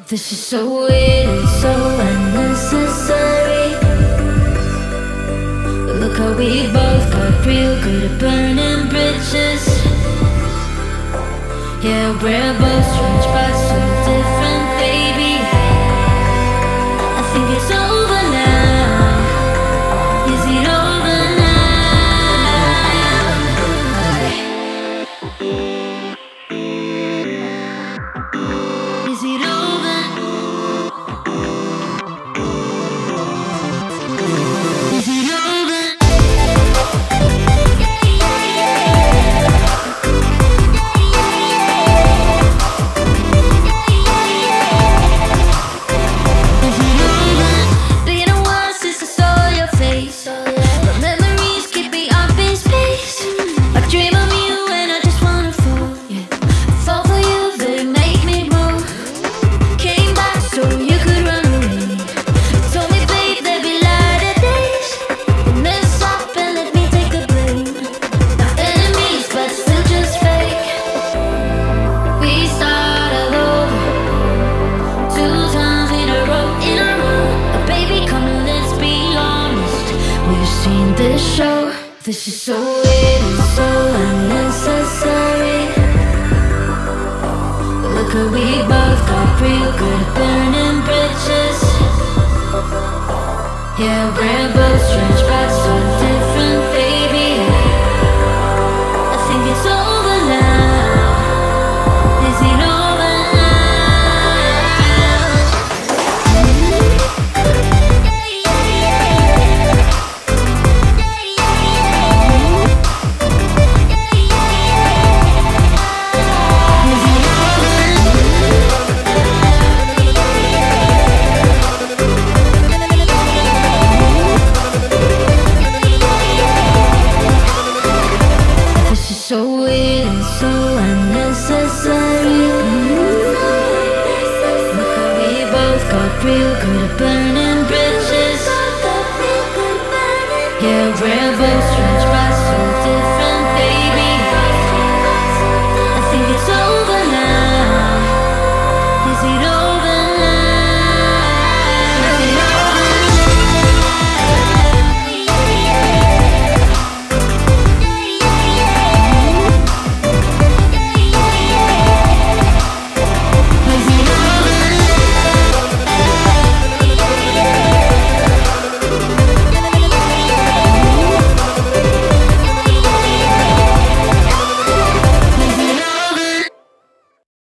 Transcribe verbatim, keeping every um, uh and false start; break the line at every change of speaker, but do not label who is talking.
This is so weird and so unnecessary. Look how we both got real good at burning bridges. Yeah, we're both strange but so different, baby. I think it's over now. Is it over now? Is it over? Is it over? This is so weird and so unnecessary. Look how we both got real good at burning bridges. Yeah, we're both strange but so different, baby. I think it's over now. Is it over so weird and so unnecessary. Look how we both got real good at burning